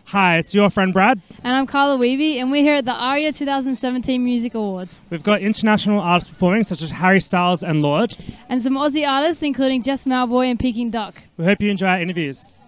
Hi, it's your friend Brad. And I'm Carla Wehbe, and we're here at the ARIA 2017 Music Awards. We've got international artists performing, such as Harry Styles and Lorde. And some Aussie artists, including Jess Malboy and Peking Duck. We hope you enjoy our interviews.